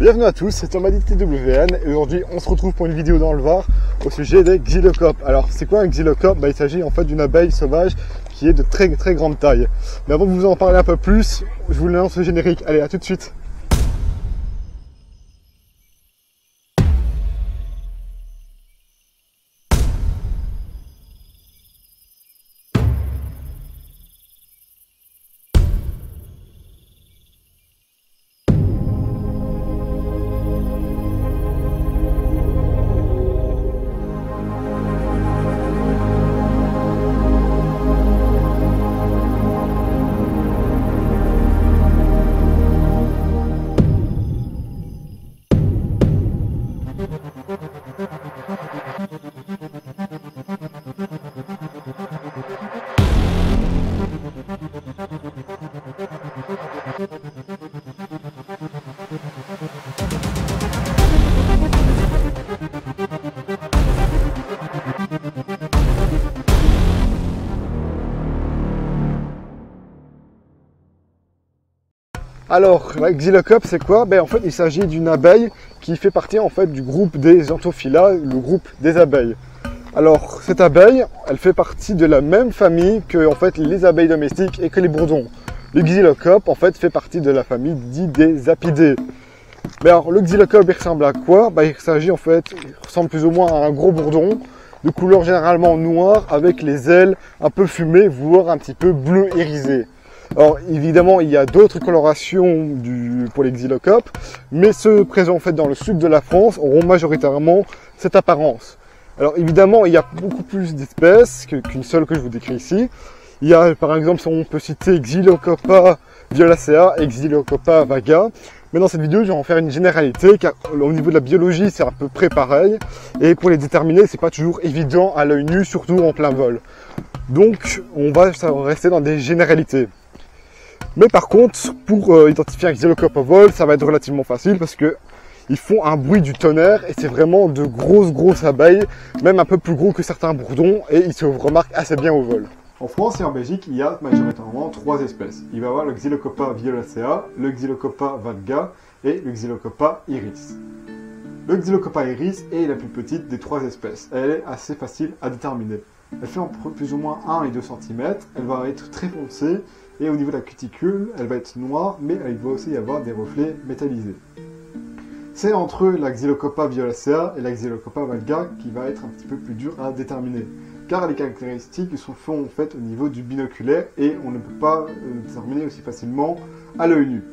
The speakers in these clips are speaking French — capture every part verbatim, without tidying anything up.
Bienvenue à tous, c'est Thomas dit T W N et aujourd'hui on se retrouve pour une vidéo dans le Var au sujet des xylocopes. Alors c'est quoi un xylocope? Bah, il s'agit en fait d'une abeille sauvage qui est de très très grande taille. Mais avant de vous en parler un peu plus, je vous lance le générique. Allez, à tout de suite. Alors, la xylocope, c'est quoi? Ben, en fait, il s'agit d'une abeille qui fait partie en fait du groupe des Anthophila, le groupe des abeilles. Alors, cette abeille, elle fait partie de la même famille que en fait, les abeilles domestiques et que les bourdons. Le xylocope, en fait, fait partie de la famille dite des apidés. Mais alors, le xylocope, il ressemble à quoi? Ben, il s'agit en fait, il ressemble plus ou moins à un gros bourdon, de couleur généralement noire, avec les ailes un peu fumées, voire un petit peu bleu irisé. Alors évidemment, il y a d'autres colorations du, pour les xylocopes, mais ceux présents en fait dans le sud de la France auront majoritairement cette apparence. Alors évidemment, il y a beaucoup plus d'espèces qu'une seule que je vous décris ici. Il y a par exemple, on peut citer Xylocopa violacea et Xylocopa vaga. Mais dans cette vidéo, je vais en faire une généralité, car au niveau de la biologie, c'est à peu près pareil. Et pour les déterminer, c'est pas toujours évident à l'œil nu, surtout en plein vol. Donc, on va rester dans des généralités. Mais par contre, pour euh, identifier un xylocope au vol, ça va être relativement facile parce que ils font un bruit du tonnerre et c'est vraiment de grosses grosses abeilles, même un peu plus gros que certains bourdons, et ils se remarquent assez bien au vol. En France et en Belgique, il y a majoritairement trois espèces. Il va y avoir le Xylocopa violacea, le Xylocopa valga et le Xylocopa iris. Le Xylocopa iris est la plus petite des trois espèces. Elle est assez facile à déterminer. Elle fait entre plus ou moins un et deux centimètres, elle va être très foncée, et au niveau de la cuticule, elle va être noire, mais il va aussi y avoir des reflets métallisés. C'est entre la Xylocopa violacea et la Xylocopa valga qui va être un petit peu plus dur à déterminer, car les caractéristiques sont faites en fait au niveau du binoculaire et on ne peut pas le déterminer aussi facilement à l'œil nu.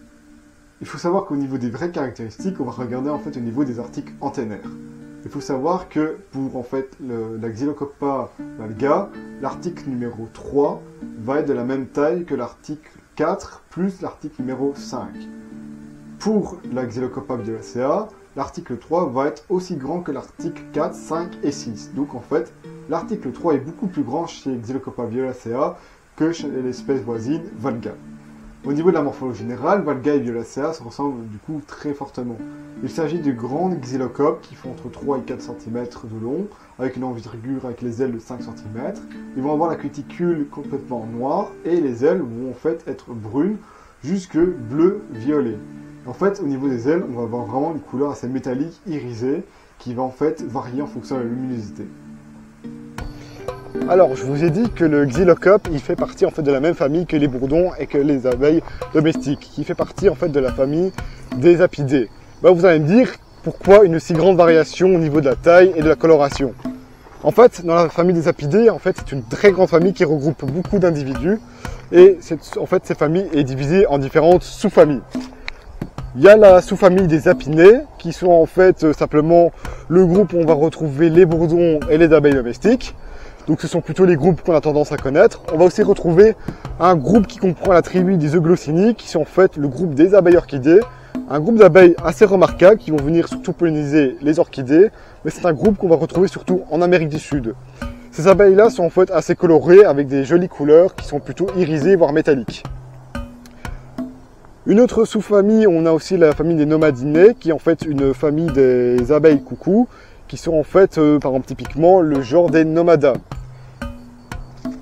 Il faut savoir qu'au niveau des vraies caractéristiques, on va regarder en fait au niveau des articles antennaires. Il faut savoir que pour en fait le, la Xylocopa valga, l'article numéro trois va être de la même taille que l'article quatre plus l'article numéro cinq. Pour la Xylocopa violacea, l'article trois va être aussi grand que l'article quatre, cinq et six. Donc en fait, l'article trois est beaucoup plus grand chez Xylocopa violacea que chez l'espèce voisine valga. Au niveau de la morphologie générale, valga et violacea se ressemblent du coup très fortement. Il s'agit de grandes xylocopes qui font entre trois et quatre centimètres de long, avec une envergure avec les ailes de cinq centimètres. Ils vont avoir la cuticule complètement noire et les ailes vont en fait être brunes jusque bleu-violet. En fait, au niveau des ailes, on va avoir vraiment une couleur assez métallique, irisée, qui va en fait varier en fonction de la luminosité. Alors, je vous ai dit que le xylocope, il fait partie en fait de la même famille que les bourdons et que les abeilles domestiques, qui fait partie en fait de la famille des apidés. Ben, vous allez me dire pourquoi une si grande variation au niveau de la taille et de la coloration. En fait, dans la famille des apidés, en fait, c'est une très grande famille qui regroupe beaucoup d'individus et cette, en fait, cette famille est divisée en différentes sous-familles. Il y a la sous-famille des apinés, qui sont en fait euh, simplement le groupe où on va retrouver les bourdons et les abeilles domestiques. Donc ce sont plutôt les groupes qu'on a tendance à connaître. On va aussi retrouver un groupe qui comprend la tribu des euglossinies, qui sont en fait le groupe des abeilles orchidées. Un groupe d'abeilles assez remarquable qui vont venir surtout polliniser les orchidées, mais c'est un groupe qu'on va retrouver surtout en Amérique du Sud. Ces abeilles-là sont en fait assez colorées avec des jolies couleurs qui sont plutôt irisées voire métalliques. Une autre sous-famille, on a aussi la famille des nomadinae, qui est en fait une famille des abeilles coucou, qui sont en fait, euh, par exemple, typiquement le genre des nomadas.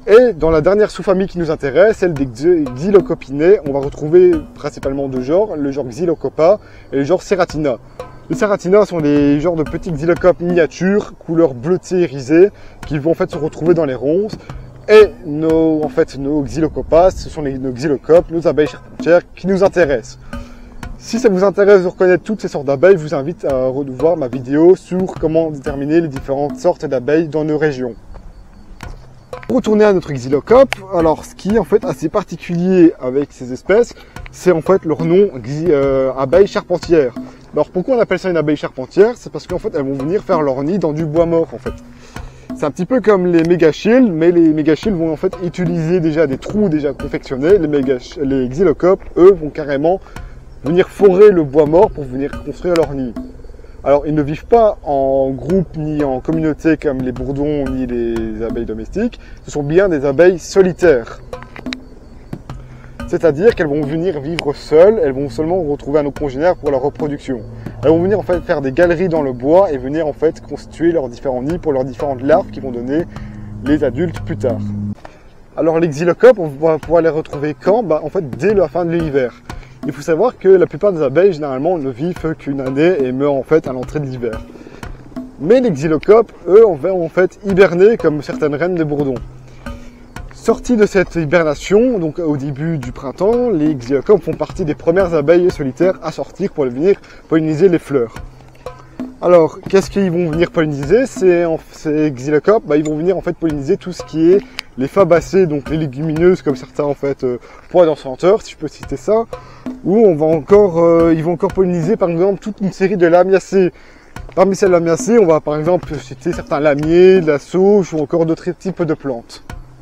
Et dans la dernière sous-famille qui nous intéresse, celle des Xylocopinae, on va retrouver principalement deux genres, le genre Xylocopa et le genre Ceratina. Les Ceratina sont des genres de petits xylocopes miniatures, couleur bleutée irisée, qui vont en fait se retrouver dans les ronces. Et nos, en fait, nos Xylocopas, ce sont les, nos xylocopes, nos abeilles charpentières qui nous intéressent. Si ça vous intéresse de reconnaître toutes ces sortes d'abeilles, je vous invite à revoir ma vidéo sur comment déterminer les différentes sortes d'abeilles dans nos régions. Pour retourner à notre xylocope, alors ce qui est en fait assez particulier avec ces espèces, c'est en fait leur nom, euh, abeille charpentière. Alors pourquoi on appelle ça une abeille charpentière? C'est parce qu'en fait elles vont venir faire leur nid dans du bois mort en fait. C'est un petit peu comme les mégachilles, mais les mégachilles vont en fait utiliser déjà des trous déjà confectionnés. Les, méga- les xylocopes, eux, vont carrément venir forer le bois mort pour venir construire leur nid. Alors, ils ne vivent pas en groupe ni en communauté comme les bourdons ni les abeilles domestiques. Ce sont bien des abeilles solitaires. C'est-à-dire qu'elles vont venir vivre seules, elles vont seulement retrouver un autre congénère pour leur reproduction. Elles vont venir en fait faire des galeries dans le bois et venir en fait constituer leurs différents nids pour leurs différentes larves qui vont donner les adultes plus tard. Alors les xylocopes, on va pouvoir les retrouver quand? Bah, en fait dès la fin de l'hiver. Il faut savoir que la plupart des abeilles généralement ne vivent qu'une année et meurent en fait à l'entrée de l'hiver. Mais les xylocopes, eux, vont en fait hiberner comme certaines reines de bourdons. Sortis de cette hibernation, donc au début du printemps, les xylocopes font partie des premières abeilles solitaires à sortir pour venir polliniser les fleurs. Alors, qu'est-ce qu'ils vont venir polliniser? Ces, ces xylocopes, bah, ils vont venir en fait polliniser tout ce qui est les fabacées, donc les légumineuses comme certains en fait euh, pois d'enchanteur, si je peux citer ça, ou on va encore, euh, ils vont encore polliniser par exemple toute une série de lamiacées. Parmi ces lamiacées, on va par exemple citer certains lamiers, de la sauge ou encore d'autres types de plantes.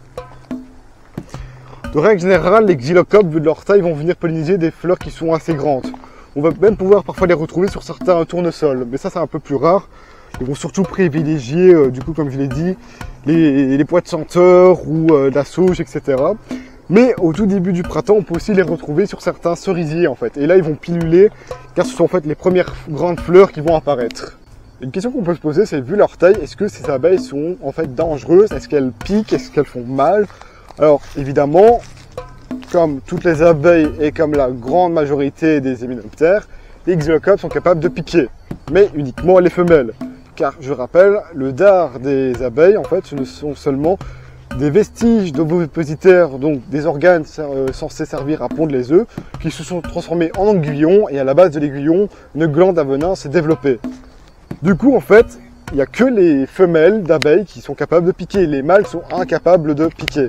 De règle générale, les xylocopes, vu de leur taille, vont venir polliniser des fleurs qui sont assez grandes. On va même pouvoir parfois les retrouver sur certains tournesols, mais ça c'est un peu plus rare. Ils vont surtout privilégier, euh, du coup comme je l'ai dit, les, les pois de senteur ou euh, la sauge, et cetera. Mais au tout début du printemps, on peut aussi les retrouver sur certains cerisiers en fait. Et là, ils vont piluler, car ce sont en fait les premières grandes fleurs qui vont apparaître. Une question qu'on peut se poser, c'est vu leur taille, est-ce que ces abeilles sont en fait dangereuses? Est-ce qu'elles piquent? Est-ce qu'elles font mal? Alors évidemment, comme toutes les abeilles et comme la grande majorité des hyménoptères, les xylocopes sont capables de piquer, mais uniquement les femelles. Car je rappelle, le dard des abeilles, en fait, ce ne sont seulement des vestiges d'ovopositaires, donc des organes euh, censés servir à pondre les œufs, qui se sont transformés en aiguillons, et à la base de l'aiguillon, une glande à venin s'est développée. Du coup, en fait, il n'y a que les femelles d'abeilles qui sont capables de piquer. Les mâles sont incapables de piquer.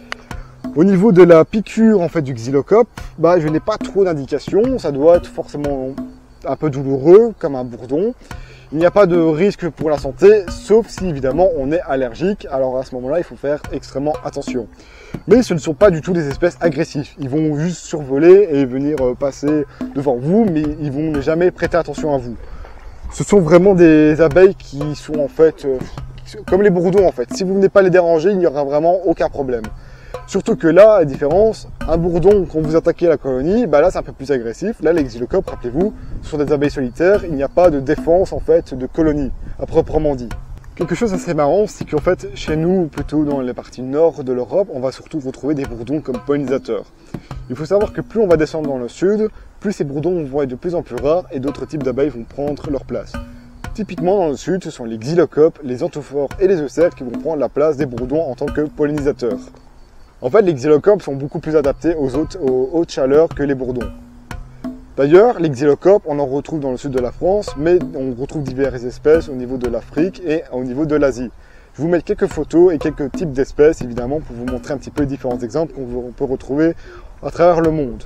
Au niveau de la piqûre en fait du xylocope, bah, je n'ai pas trop d'indications. Ça doit être forcément un peu douloureux, comme un bourdon. Il n'y a pas de risque pour la santé, sauf si évidemment on est allergique. Alors à ce moment-là, il faut faire extrêmement attention. Mais ce ne sont pas du tout des espèces agressives. Ils vont juste survoler et venir passer devant vous, mais ils vont jamais prêter attention à vous. Ce sont vraiment des abeilles qui sont en fait euh, comme les bourdons en fait. Si vous ne venez pas les déranger, il n'y aura vraiment aucun problème. Surtout que là, la différence, un bourdon, quand vous attaquez la colonie, bah là c'est un peu plus agressif. Là, les xylocopes, rappelez-vous, ce sont des abeilles solitaires, il n'y a pas de défense en fait de colonie, à proprement dit. Quelque chose d'assez marrant, c'est qu'en fait, chez nous, plutôt dans les parties nord de l'Europe, on va surtout retrouver des bourdons comme pollinisateurs. Il faut savoir que plus on va descendre dans le sud, plus ces bourdons vont être de plus en plus rares et d'autres types d'abeilles vont prendre leur place. Typiquement dans le sud, ce sont les xylocopes, les anthophores et les eucères qui vont prendre la place des bourdons en tant que pollinisateurs. En fait, les xylocopes sont beaucoup plus adaptés aux hautes, aux hautes chaleurs que les bourdons. D'ailleurs, les xylocopes, on en retrouve dans le sud de la France, mais on retrouve diverses espèces au niveau de l'Afrique et au niveau de l'Asie. Je vais vous mettre quelques photos et quelques types d'espèces, évidemment, pour vous montrer un petit peu les différents exemples qu'on peut retrouver à travers le monde.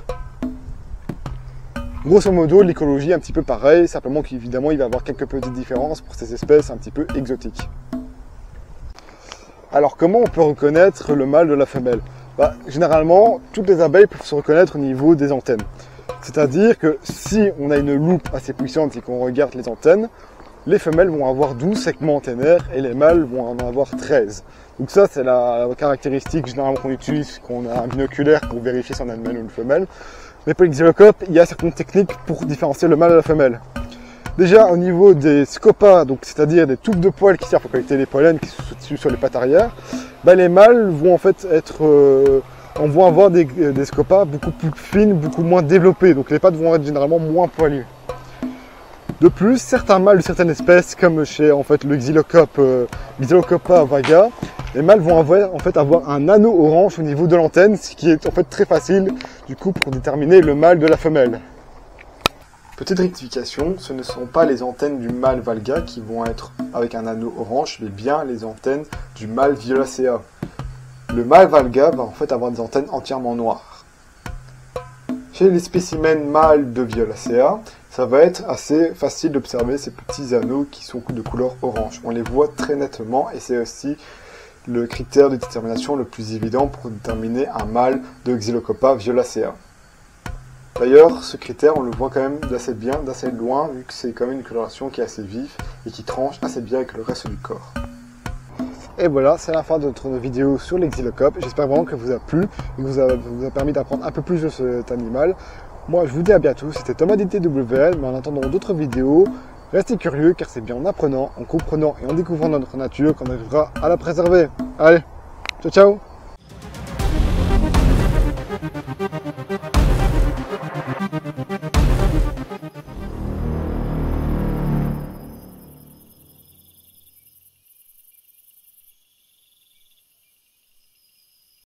Grosso modo, l'écologie est un petit peu pareille, simplement qu'évidemment, il va y avoir quelques petites différences pour ces espèces un petit peu exotiques. Alors, comment on peut reconnaître le mâle de la femelle? Bah, généralement, toutes les abeilles peuvent se reconnaître au niveau des antennes. C'est-à-dire que si on a une loupe assez puissante et qu'on regarde les antennes, les femelles vont avoir douze segments antennaires et les mâles vont en avoir treize. Donc ça, c'est la caractéristique généralement qu'on utilise quand on a un binoculaire pour vérifier si on a une mâle ou une femelle. Mais pour les xylocopes, il y a certaines techniques pour différencier le mâle de la femelle. Déjà au niveau des scopas, donc c'est-à-dire des touffes de poils qui servent à collecter les pollens qui sont situés sur les pattes arrière, bah, les mâles vont en fait être, euh, on va avoir des, des scopas beaucoup plus fines, beaucoup moins développées, donc les pattes vont être généralement moins poilues. De plus, certains mâles de certaines espèces, comme chez en fait le Xylocope, euh, Xylocopa vaga, les mâles vont avoir, en fait, avoir un anneau orange au niveau de l'antenne, ce qui est en fait très facile du coup pour déterminer le mâle de la femelle. Petite rectification, ce ne sont pas les antennes du mâle valga qui vont être avec un anneau orange, mais bien les antennes du mâle violacea. Le mâle valga va en fait avoir des antennes entièrement noires. Chez les spécimens mâles de violacea, ça va être assez facile d'observer ces petits anneaux qui sont de couleur orange. On les voit très nettement et c'est aussi le critère de détermination le plus évident pour déterminer un mâle de Xylocopa violacea. D'ailleurs, ce critère, on le voit quand même d'assez bien, d'assez loin, vu que c'est quand même une coloration qui est assez vive et qui tranche assez bien avec le reste du corps. Et voilà, c'est la fin de notre vidéo sur les Xylocopes. J'espère vraiment que vous a plu et que vous a, vous a permis d'apprendre un peu plus de cet animal. Moi, je vous dis à bientôt. C'était Thomas D T W L, mais en attendant d'autres vidéos, restez curieux car c'est bien en apprenant, en comprenant et en découvrant notre nature qu'on arrivera à la préserver. Allez, ciao ciao!